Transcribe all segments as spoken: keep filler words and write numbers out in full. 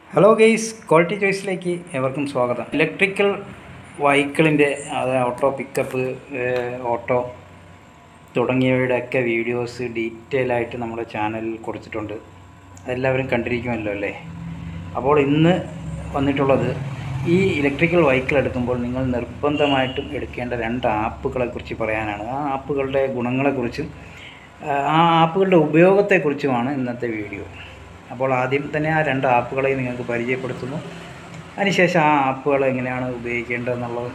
Hello guys, quality ചോയ്സിലേക്ക് ഏവർക്കും സ്വാഗതം. Electrical വെഹിക്കിളിൻ്റെ അത് ഓട്ടോ പിക്കപ്പ്, ഓട്ടോ തുടങ്ങിയവയുടെയൊക്കെ വീഡിയോസ് ഡീറ്റെയിൽ ആയിട്ട് നമ്മുടെ ചാനലിൽ കൊടുത്തിട്ടുണ്ട്. അതെല്ലാവരും കണ്ടിരിക്കുമല്ലോ അല്ലേ? അപ്പോൾ ഇന്ന് വന്നിട്ടുള്ളത് ഈ ഇലക്ട്രിക്കൽ വെഹിക്കിൾ എടുക്കുമ്പോൾ നിങ്ങൾ നിർബന്ധമായിട്ടും എടുക്കേണ്ട രണ്ട് ആപ്പുകളെക്കുറിച്ച് പറയാനാണ്. ആ ആപ്പുകളുടെ ഗുണങ്ങളെക്കുറിച്ചും ആ ആപ്പുകളുടെ ഉപയോഗത്തെക്കുറിച്ചുമാണ് ഇന്നത്തെ വീഡിയോ. അപ്പോൾ ആദ്യം തന്നെ ആ രണ്ട് ആപ്പുകളെ നിങ്ങൾക്ക് പരിചയപ്പെടുത്തുന്നു. അതിനുശേഷം ആ ആപ്പുകൾ എങ്ങനെയാണ് ഉപയോഗിക്കേണ്ടതെന്നുള്ളതും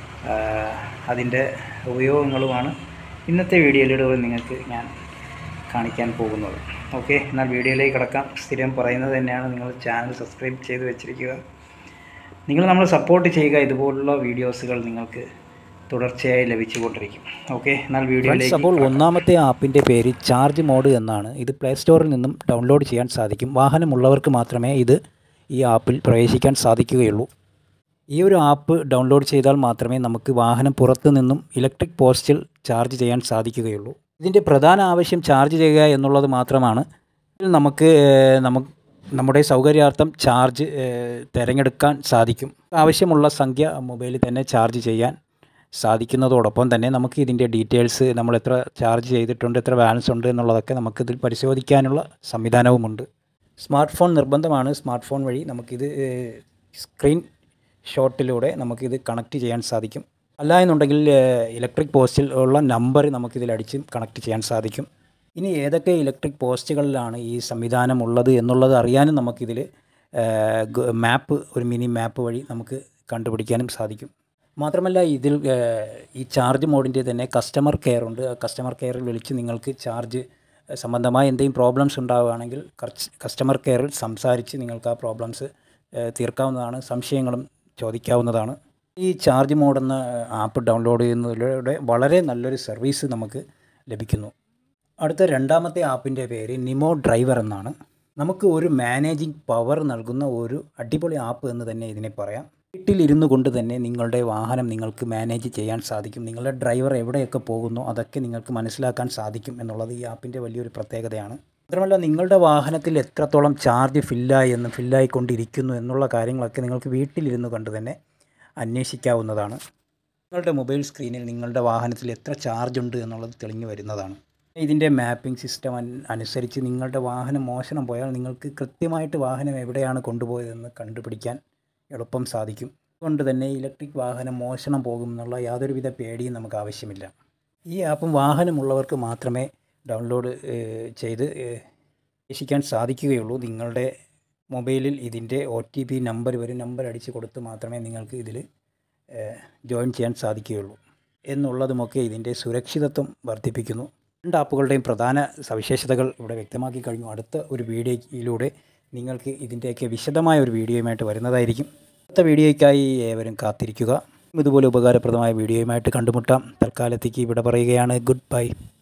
അതിൻ്റെ ഉപയോഗങ്ങളുമാണ് ഇന്നത്തെ വീഡിയോയിലൂടെ നിങ്ങൾക്ക് ഞാൻ കാണിക്കാൻ പോകുന്നത്. ഓക്കെ, എന്നാൽ വീഡിയോയിലേക്ക് കിടക്കാം. സ്ഥിരം പറയുന്നത് തന്നെയാണ്, നിങ്ങൾ ചാനൽ സബ്സ്ക്രൈബ് ചെയ്ത് വെച്ചിരിക്കുക. നിങ്ങൾ നമ്മൾ സപ്പോർട്ട് ചെയ്യുക. ഇതുപോലുള്ള വീഡിയോസുകൾ നിങ്ങൾക്ക് തുടർച്ചയായി ലഭിച്ചുകൊണ്ടിരിക്കും. ഓക്കെ, എന്നാൽ വീഡിയോയിലേക്ക്. അപ്പോൾ ഒന്നാമത്തെ ആപ്പിൻ്റെ പേര് ചാർജ് മോഡ് എന്നാണ്. ഇത് പ്ലേ സ്റ്റോറിൽ നിന്നും ഡൗൺലോഡ് ചെയ്യാൻ സാധിക്കും. വാഹനമുള്ളവർക്ക് മാത്രമേ ഇത് ഈ ആപ്പിൽ പ്രവേശിക്കാൻ സാധിക്കുകയുള്ളൂ. ഈ ഒരു ആപ്പ് ഡൗൺലോഡ് ചെയ്താൽ മാത്രമേ നമുക്ക് വാഹനം പുറത്തു നിന്നും ഇലക്ട്രിക് പോസ്റ്റിൽ ചാർജ് ചെയ്യാൻ സാധിക്കുകയുള്ളൂ. ഇതിൻ്റെ പ്രധാന ആവശ്യം ചാർജ് ചെയ്യുക എന്നുള്ളത് മാത്രമാണ്. ഇതിൽ നമുക്ക് നമുക്ക് നമ്മുടെ സൗകര്യാർത്ഥം ചാർജ് തിരഞ്ഞെടുക്കാൻ സാധിക്കും. ആവശ്യമുള്ള സംഖ്യ മൊബൈലിൽ തന്നെ ചാർജ് ചെയ്യാൻ സാധിക്കുന്നതോടൊപ്പം തന്നെ നമുക്ക് ഇതിൻ്റെ ഡീറ്റെയിൽസ്, നമ്മൾ എത്ര ചാർജ് ചെയ്തിട്ടുണ്ട്, എത്ര ബാലൻസ് ഉണ്ട് എന്നുള്ളതൊക്കെ നമുക്കിതിൽ പരിശോധിക്കാനുള്ള സംവിധാനവുമുണ്ട്. സ്മാർട്ട് ഫോൺ നിർബന്ധമാണ്. സ്മാർട്ട് ഫോൺ വഴി നമുക്കിത് സ്ക്രീൻ ഷോട്ടിലൂടെ നമുക്കിത് കണക്ട് ചെയ്യാൻ സാധിക്കും. അല്ല എന്നുണ്ടെങ്കിൽ ഇലക്ട്രിക് പോസ്റ്റിൽ ഉള്ള നമ്പർ നമുക്കിതിൽ അടിച്ച് കണക്ട് ചെയ്യാൻ സാധിക്കും. ഇനി ഏതൊക്കെ ഇലക്ട്രിക് പോസ്റ്റുകളിലാണ് ഈ സംവിധാനം ഉള്ളത് എന്നുള്ളത് അറിയാനും നമുക്കിതിൽ മാപ്പ്, ഒരു മിനി മാപ്പ് വഴി നമുക്ക് കണ്ടുപിടിക്കാനും സാധിക്കും. മാത്രമല്ല, ഇതിൽ ഈ ചാർജ് മോഡിൻ്റെ തന്നെ കസ്റ്റമർ കെയർ ഉണ്ട്. ആ കസ്റ്റമർ കെയറിൽ വിളിച്ച് നിങ്ങൾക്ക് ചാർജ് സംബന്ധമായ എന്തെങ്കിലും പ്രോബ്ലംസ് ഉണ്ടാവുകയാണെങ്കിൽ കസ്റ്റമർ കെയറിൽ സംസാരിച്ച് നിങ്ങൾക്ക് ആ പ്രോബ്ലംസ് തീർക്കാവുന്നതാണ്. സംശയങ്ങളും ചോദിക്കാവുന്നതാണ്. ഈ ചാർജ് മോഡ് എന്ന ആപ്പ് ഡൗൺലോഡ് ചെയ്യുന്നതിലൂടെ വളരെ നല്ലൊരു സർവീസ് നമുക്ക് ലഭിക്കുന്നു. അടുത്ത രണ്ടാമത്തെ ആപ്പിൻ്റെ പേര് നിമോ ഡ്രൈവർ എന്നാണ്. നമുക്ക് ഒരു മാനേജിങ് പവർ നൽകുന്ന ഒരു അടിപൊളി ആപ്പ് എന്ന് തന്നെ ഇതിനെ പറയാം. വീട്ടിലിരുന്നു കൊണ്ട് തന്നെ നിങ്ങളുടെ വാഹനം നിങ്ങൾക്ക് മാനേജ് ചെയ്യാൻ സാധിക്കും. നിങ്ങളുടെ ഡ്രൈവർ എവിടെയൊക്കെ പോകുന്നു അതൊക്കെ നിങ്ങൾക്ക് മനസ്സിലാക്കാൻ സാധിക്കും എന്നുള്ളത് ഈ ആപ്പിൻ്റെ വലിയൊരു പ്രത്യേകതയാണ്. മാത്രമല്ല, നിങ്ങളുടെ വാഹനത്തിൽ എത്രത്തോളം ചാർജ് ഫില്ലായി എന്ന് ഫില്ലായിക്കൊണ്ടിരിക്കുന്നു എന്നുള്ള കാര്യങ്ങളൊക്കെ നിങ്ങൾക്ക് വീട്ടിലിരുന്നു കൊണ്ട് തന്നെ അന്വേഷിക്കാവുന്നതാണ്. നിങ്ങളുടെ മൊബൈൽ സ്ക്രീനിൽ നിങ്ങളുടെ വാഹനത്തിൽ എത്ര ചാർജ് ഉണ്ട് എന്നുള്ളത് തെളിഞ്ഞു വരുന്നതാണ്. ഇതിൻ്റെ മാപ്പിംഗ് സിസ്റ്റം അനുസരിച്ച് നിങ്ങളുടെ വാഹനം മോഷണം പോയാൽ നിങ്ങൾക്ക് കൃത്യമായിട്ട് വാഹനം എവിടെയാണ് കൊണ്ടുപോയതെന്ന് കണ്ടുപിടിക്കാൻ എളുപ്പം സാധിക്കും. അതുകൊണ്ട് തന്നെ ഇലക്ട്രിക് വാഹനം മോഷണം പോകും എന്നുള്ള യാതൊരുവിധ പേടിയും നമുക്ക് ആവശ്യമില്ല. ഈ ആപ്പും വാഹനമുള്ളവർക്ക് മാത്രമേ ഡൗൺലോഡ് ചെയ്ത് രക്ഷിക്കാൻ സാധിക്കുകയുള്ളൂ. നിങ്ങളുടെ മൊബൈലിൽ ഇതിൻ്റെ ഒ ടി പി നമ്പർ വരും. നമ്പർ അടിച്ച് കൊടുത്ത് മാത്രമേ നിങ്ങൾക്ക് ഇതിൽ ജോയിൻ ചെയ്യാൻ സാധിക്കുകയുള്ളൂ എന്നുള്ളതുമൊക്കെ ഇതിൻ്റെ സുരക്ഷിതത്വം വർദ്ധിപ്പിക്കുന്നു. രണ്ട് ആപ്പുകളുടെയും പ്രധാന സവിശേഷതകൾ ഇവിടെ വ്യക്തമാക്കി കഴിഞ്ഞു. അടുത്ത ഒരു വീഡിയോയിലൂടെ നിങ്ങൾക്ക് ഇതിൻ്റെയൊക്കെ വിശദമായ ഒരു വീഡിയോയുമായിട്ട് വരുന്നതായിരിക്കും. അടുത്ത വീഡിയോയ്ക്കായി ഏവരും കാത്തിരിക്കുക. ഇതുപോലെ ഉപകാരപ്രദമായ വീഡിയോയുമായിട്ട് കണ്ടുമുട്ടാം. തൽക്കാലത്തേക്ക് ഇവിടെ പറയുകയാണ് ഗുഡ് ബൈ.